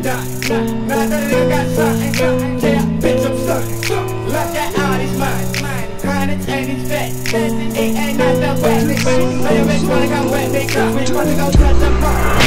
Now the nigga got something. Yeah, bitch, I'm something. Look at all these money. Hundreds and these fat. It ain't not the wet. But your bitch wanna come with me, cause we wanna go touch the park.